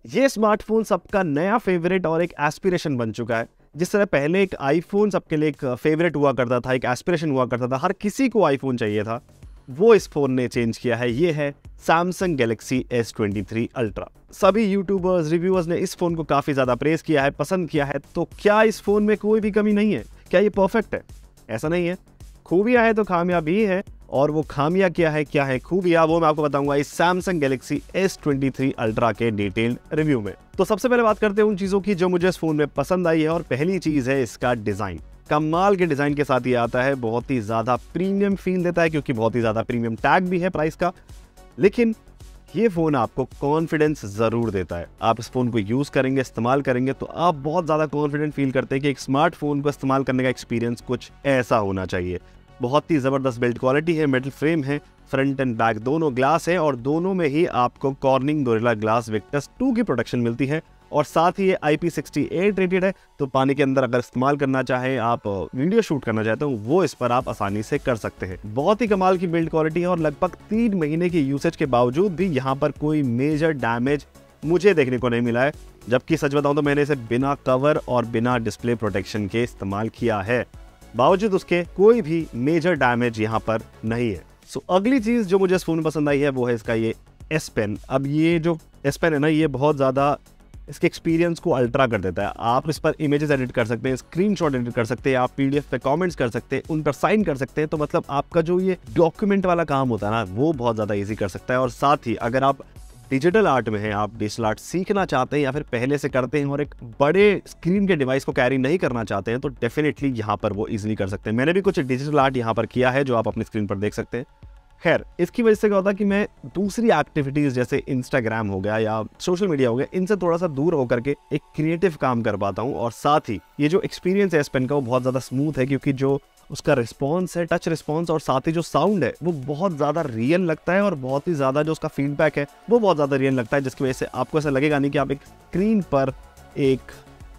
ये स्मार्टफोन सबका नया फेवरेट और एक एस्पिरेशन बन चुका है। जिस तरह पहले एक आईफोन सबके लिए एक फेवरेट हुआ करता था, एक एस्पिरेशन हुआ करता था, हर किसी को आईफोन चाहिए था, वो इस फोन ने चेंज किया है। ये है सैमसंग गैलेक्सी S23 अल्ट्रा। सभी यूट्यूबर्स, रिव्यूअर्स ने इस फोन को काफी ज्यादा प्रेज किया है, पसंद किया है। तो क्या इस फोन में कोई भी कमी नहीं है? क्या ये परफेक्ट है? ऐसा नहीं है। खूबियां है तो खामियां भी है, और वो खामियां क्या है खूबियां, वो मैं आपको बताऊंगा इस सैमसंग गैलेक्सी S23 अल्ट्रा के डिटेल्ड रिव्यू में। तो सबसे पहले बात करते हैं उन चीजों की जो मुझे इस फोन में पसंद आई है, और पहली चीज है इसका डिजाइन। कमाल के डिजाइन के साथ ये आता है, बहुत ही ज्यादा प्रीमियम फील देता है, क्योंकि बहुत ही ज्यादा प्रीमियम टैग भी है प्राइस का। लेकिन ये फोन आपको कॉन्फिडेंस जरूर देता है। आप इस फोन को यूज करेंगे, इस्तेमाल करेंगे, तो आप बहुत ज्यादा कॉन्फिडेंट फील करते हैं कि एक स्मार्टफोन को इस्तेमाल करने का एक्सपीरियंस कुछ ऐसा होना चाहिए। बहुत ही जबरदस्त बिल्ड क्वालिटी है, मेटल फ्रेम है, फ्रंट एंड बैक दोनों ग्लास है, और दोनों में ही आपको कॉर्निंग गोरिल्ला ग्लास विक्टस 2 की प्रोटेक्शन मिलती है। और साथ ही ये IP68 रेटेड है, तो पानी के अंदर अगर इस्तेमाल करना चाहें, आप वीडियो शूट करना चाहते हो, वो इस पर आप आसानी से कर सकते हैं। बहुत ही कमाल की बिल्ड क्वालिटी है, और लगभग 3 महीने की यूसेज के बावजूद भी यहाँ पर कोई मेजर डैमेज मुझे देखने को नहीं मिला है। जबकि सच बताऊं तो मैंने इसे बिना कवर और बिना डिस्प्ले प्रोटेक्शन के इस्तेमाल किया है, बावजूद उसके कोई भी मेजर डैमेज यहाँ पर नहीं है। सो अगली चीज जो मुझे इस फोन में पसंद आई है वो है इसका ये S Pen। अब ये जो S Pen है ना, ये बहुत ज्यादा इसके एक्सपीरियंस को अल्ट्रा कर देता है। आप इस पर इमेजेस एडिट कर सकते हैं, स्क्रीनशॉट एडिट कर सकते हैं, आप PDF पे कमेंट्स कर सकते हैं, उन पर साइन कर सकते हैं। तो मतलब आपका जो ये डॉक्यूमेंट वाला काम होता है ना, वो बहुत ज्यादा इजी कर सकता है। और साथ ही अगर आप डिजिटल आर्ट में हैं, आप डिजिटल आर्ट सीखना चाहते हैं या फिर पहले से करते हैं और एक बड़े स्क्रीन के डिवाइस को कैरी नहीं करना चाहते हैं, तो डेफिनेटली यहाँ पर वो इजीली कर सकते हैं। मैंने भी कुछ डिजिटल आर्ट यहाँ पर किया है, जो आप अपनी स्क्रीन पर देख सकते हैं। खैर, इसकी वजह से क्या होता है कि मैं दूसरी एक्टिविटीज जैसे इंस्टाग्राम हो गया या सोशल मीडिया हो गया, इनसे थोड़ा सा दूर होकर के एक क्रिएटिव काम कर पाता हूँ। और साथ ही ये जो एक्सपीरियंस है S Pen का, वो बहुत ज्यादा स्मूथ है, क्योंकि जो उसका रिस्पॉन्स है, टच रिस्पॉन्स, और साथ ही जो साउंड है वो बहुत ज़्यादा रियल लगता है, और बहुत ही ज़्यादा जो उसका फीडबैक है वो बहुत ज़्यादा रियल लगता है, जिसकी वजह से आपको ऐसा लगेगा नहीं कि आप एक स्क्रीन पर एक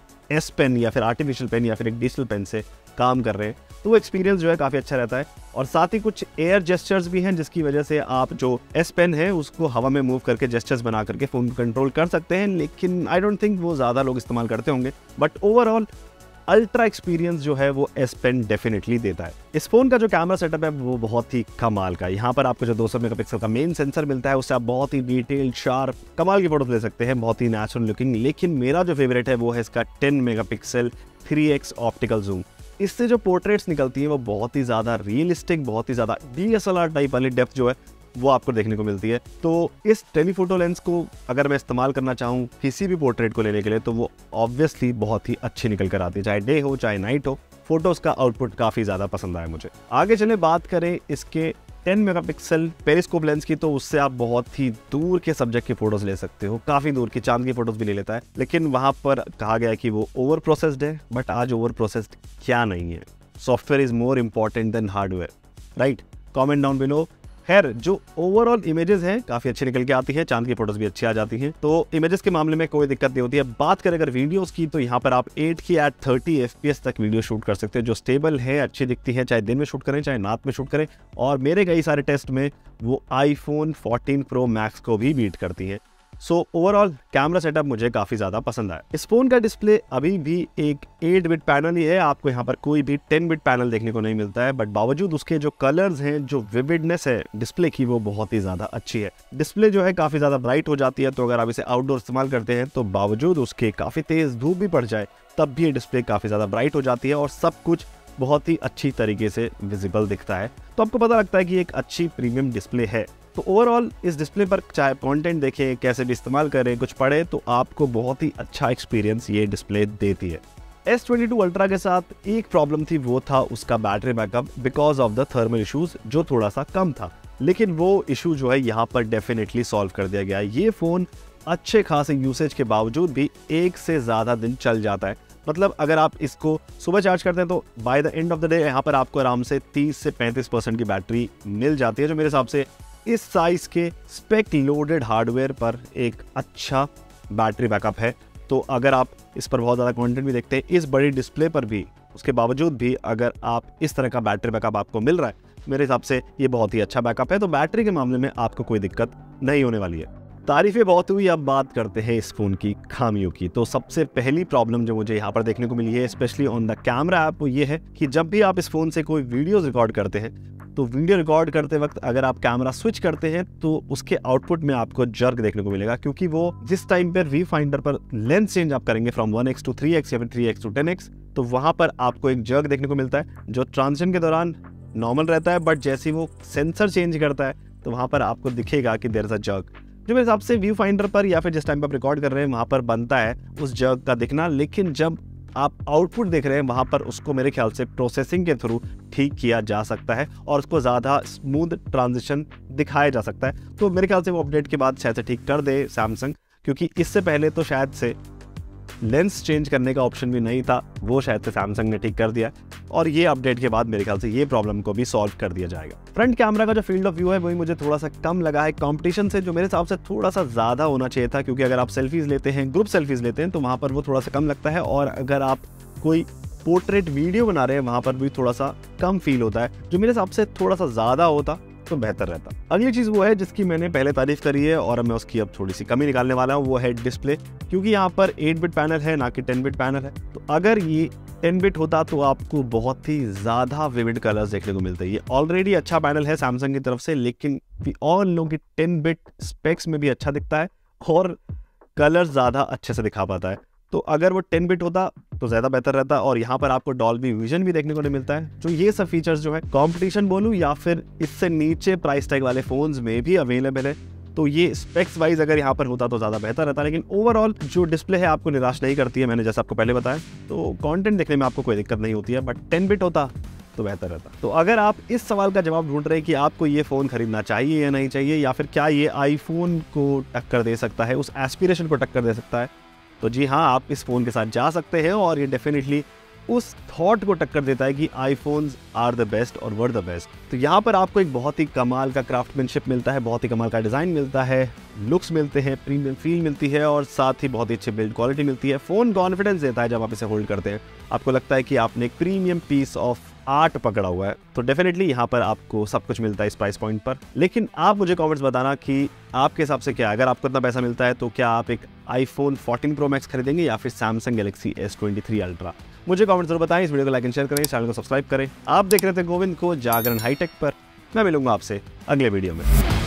S Pen या फिर आर्टिफिशियल पेन या फिर एक डिजिटल पेन से काम कर रहे हैं। तो वो एक्सपीरियंस जो है काफ़ी अच्छा रहता है। और साथ ही कुछ एयर जेस्चर्स भी हैं, जिसकी वजह से आप जो S Pen है उसको हवा में मूव करके जेस्चर्स बना करके फ़ोन को कंट्रोल कर सकते हैं। लेकिन आई डोंट थिंक वो ज़्यादा लोग इस्तेमाल करते होंगे, बट ओवरऑल अल्ट्रा एक्सपीरियंस जो है वो S Pen डेफिनेटली देता है। इस फोन का जो कैमरा सेटअप है वो बहुत ही कमाल का है। यहाँ पर आपको जो 200 मेगापिक्सल का मेन सेंसर मिलता है, उससे आप बहुत ही डिटेल्ड, शार्प, कमाल की फोटोज ले सकते हैं, बहुत ही नेचुरल लुकिंग। लेकिन मेरा जो फेवरेट है वो है इसका 10 मेगापिक्सल 3x ऑप्टिकल जूम। इससे जो पोर्ट्रेट्स निकलती हैं वो बहुत ही ज़्यादा रियलिस्टिक, बहुत ही ज़्यादा DSLR टाइप वाली डेप्थ जो है वो आपको देखने को मिलती है। तो इस टेलीफोटो लेंस को अगर मैं इस्तेमाल करना चाहूँ किसी भी पोर्ट्रेट को लेने के लिए, तो वो ऑब्वियसली बहुत ही अच्छी निकल कर आती है, चाहे डे हो चाहे नाइट हो। फोटोज का आउटपुट काफ़ी ज़्यादा पसंद आया मुझे। आगे चले बात करें इसके 10 मेगापिक्सल पेरिस्कोप लेंस की, तो उससे आप बहुत ही दूर के सब्जेक्ट की फोटोज ले सकते हो, काफ़ी दूर की चांद की फोटोज भी ले लेता है। लेकिन वहाँ पर कहा गया है कि वो ओवर प्रोसेस्ड है, बट आज ओवर प्रोसेस्ड क्या नहीं है। Software is more important than hardware, right? Comment down below. खैर, जो ओवरऑल इमेजेस हैं काफ़ी अच्छी निकल के आती है, चांद की फोटोज भी अच्छी आ जाती हैं, तो इमेजेस के मामले में कोई दिक्कत नहीं होती है। बात करें अगर वीडियोस की, तो यहाँ पर आप 8K at 30 FPS तक वीडियो शूट कर सकते हैं, जो स्टेबल है, अच्छी दिखती है, चाहे दिन में शूट करें चाहे रात में शूट करें। और मेरे कई सारे टेस्ट में वो iPhone 14 Pro Max को भी बीट करती है। सो ओवरऑल कैमरा सेटअप मुझे काफ़ी ज़्यादा पसंद आया। इस फोन का डिस्प्ले अभी भी एक 8 बिट पैनल ही है, आपको यहाँ पर कोई भी 10 बिट पैनल देखने को नहीं मिलता है, बट बावजूद उसके जो कलर्स हैं, जो विविडनेस है डिस्प्ले की, वो बहुत ही ज़्यादा अच्छी है। डिस्प्ले जो है काफ़ी ज़्यादा ब्राइट हो जाती है, तो अगर आप इसे आउटडोर इस्तेमाल करते हैं तो बावजूद उसके काफ़ी तेज़ धूप भी पड़ जाए तब भी ये डिस्प्ले काफ़ी ज़्यादा ब्राइट हो जाती है, और सब कुछ बहुत ही अच्छी तरीके से विजिबल दिखता है। तो आपको पता लगता है कि एक अच्छी प्रीमियम डिस्प्ले है। तो ओवरऑल इस डिस्प्ले पर चाहे कंटेंट देखें, कैसे भी इस्तेमाल करें, कुछ पढ़े, तो आपको बहुत ही अच्छा एक्सपीरियंस ये डिस्प्ले देती है। S22 अल्ट्रा के साथ एक प्रॉब्लम थी, वो था उसका battery backup because of the thermal issues, जो थोड़ा सा कम था। लेकिन वो इशू जो है यहाँ पर डेफिनेटली सॉल्व कर दिया गया है। ये फ़ोन अच्छे खासे यूसेज के बावजूद भी 1 से ज़्यादा दिन चल जाता है। मतलब अगर आप इसको सुबह चार्ज करते हैं तो by the end of the day यहाँ पर आपको आराम से 30 से 35% की बैटरी मिल जाती है, जो मेरे हिसाब से इस साइज के स्पेक लोडेड हार्डवेयर पर एक अच्छा बैटरी बैकअप है। तो अगर आप इस पर बहुत ज़्यादा कंटेंट भी देखते हैं इस बड़ी डिस्प्ले पर भी, उसके बावजूद भी अगर आप इस तरह का बैटरी बैकअप आपको मिल रहा है, मेरे हिसाब से ये बहुत ही अच्छा बैकअप है। तो बैटरी के मामले में आपको कोई दिक्कत नहीं होने वाली है। तारीफें बहुत हुई, अब बात करते हैं इस फ़ोन की खामियों की। तो सबसे पहली प्रॉब्लम जो मुझे यहाँ पर देखने को मिली है, specially on the camera app, वो ये है कि जब भी आप इस फ़ोन से कोई वीडियोज़ रिकॉर्ड करते हैं तो वीडियो रिकॉर्ड करते वक्त अगर आप कैमरा स्विच करते हैं तो उसके आउटपुट में आपको जर्क देखने को मिलेगा, क्योंकि वो जिस टाइम पर व्यू फाइंडर पर लेंस चेंज आप करेंगे फ्रॉम 1x to 3x या फिर 3x to 10x, तो वहाँ पर आपको एक जर्क देखने को मिलता है जो ट्रांजिशन के दौरान नॉर्मल रहता है, बट जैसे ही वो सेंसर चेंज करता है तो वहाँ पर आपको दिखेगा कि देयर इज अ जर्क, जो मेरे हिसाब से व्यू फाइंडर पर या फिर जिस टाइम पर आप रिकॉर्ड कर रहे हैं वहाँ पर बनता है उस जर्क का दिखना। लेकिन जब आप आउटपुट देख रहे हैं वहाँ पर उसको मेरे ख्याल से प्रोसेसिंग के थ्रू ठीक किया जा सकता है और उसको ज़्यादा स्मूथ ट्रांजिशन दिखाया जा सकता है। तो मेरे ख्याल से वो अपडेट के बाद शायद से ठीक कर दे सैमसंग, क्योंकि इससे पहले तो शायद से लेंस चेंज करने का ऑप्शन भी नहीं था, वो शायद से सैमसंग ने ठीक कर दिया और ये अपडेट के बाद मेरे ख्याल से ये प्रॉब्लम को भी सॉल्व कर दिया जाएगा। फ्रंट कैमरा का जो फील्ड ऑफ व्यू है वही मुझे थोड़ा सा कम लगा है कंपटीशन से, जो मेरे हिसाब से थोड़ा सा ज़्यादा होना चाहिए था, क्योंकि अगर आप सेल्फीज लेते हैं, ग्रुप सेल्फीज लेते हैं तो वहाँ पर वो थोड़ा सा कम लगता है, और अगर आप कोई पोर्ट्रेट वीडियो बना रहे हैं वहाँ पर भी थोड़ा सा कम फील होता है, जो मेरे हिसाब से थोड़ा सा ज़्यादा होता तो बेहतर रहता। अगली चीज़ वो है जिसकी मैंने पहले तारीफ करी है और मैं उसकी अब थोड़ी सी कमी निकालने वाला हूँ, वो है डिस्प्ले, क्योंकि यहाँ पर 8 बिट पैनल है ना कि 10 बिट पैनल है। तो अगर ये 10 बिट होता तो आपको बहुत ही ज़्यादा विविड कलर्स देखने को मिलते हैं। ये ऑलरेडी अच्छा पैनल है सैमसंग की तरफ से, लेकिन वी ऑल नो कि 10 बिट स्पेक्स में भी अच्छा दिखता है और कलर्स ज़्यादा अच्छे से दिखा पाता है। तो अगर वो 10 बिट होता तो ज़्यादा बेहतर रहता, और यहाँ पर आपको डॉल्बी विजन भी देखने को नहीं मिलता है। जो ये सब फीचर्स जो है कंपटीशन बोलूँ या फिर इससे नीचे प्राइस टैग वाले फोन्स में भी अवेलेबल है, तो ये स्पेक्स वाइज अगर यहाँ पर होता तो ज़्यादा बेहतर रहता। लेकिन ओवरऑल जो डिस्प्ले है आपको निराश नहीं करती है, मैंने जैसा आपको पहले बताया, तो कंटेंट देखने में आपको कोई दिक्कत नहीं होती है, बट 10 बिट होता तो बेहतर रहता। तो अगर आप इस सवाल का जवाब ढूंढ रहे हैं कि आपको ये फ़ोन खरीदना चाहिए या नहीं चाहिए, या फिर क्या ये आईफोन को टक्कर दे सकता है, उस एस्पिरेशन को टक्कर दे सकता है, तो जी हाँ, आप इस फ़ोन के साथ जा सकते हैं और ये डेफिनेटली उस थॉट को टक्कर देता है कि आईफोन्स आर द बेस्ट और वर द बेस्ट। तो यहाँ पर आपको एक बहुत ही कमाल का क्राफ्टमैनशिप मिलता है, बहुत ही कमाल का डिज़ाइन मिलता है, लुक्स मिलते हैं, प्रीमियम फील मिलती है और साथ ही बहुत ही अच्छी बिल्ड क्वालिटी मिलती है। फ़ोन कॉन्फिडेंस देता है जब आप इसे होल्ड करते हैं, आपको लगता है कि आपने एक प्रीमियम पीस ऑफ आर्ट पकड़ा हुआ है। तो डेफिनेटली यहाँ पर आपको सब कुछ मिलता है इस प्राइस पॉइंट पर। लेकिन आप मुझे कमेंट्स बताना कि आपके हिसाब से क्या, अगर आपको इतना पैसा मिलता है तो क्या आप एक आईफोन 14 प्रो मैक्स खरीदेंगे या फिर सैमसंग गैलेक्सी S23 अल्ट्रा। मुझे कमेंट्स जरूर बताएं, इस वीडियो को लाइक एंड शेयर करें, चैनल को सब्सक्राइब करें। आप देख रहे थे गोविंद को जागरण हाईटेक पर। मैं मिलूंगा आपसे अगले वीडियो में।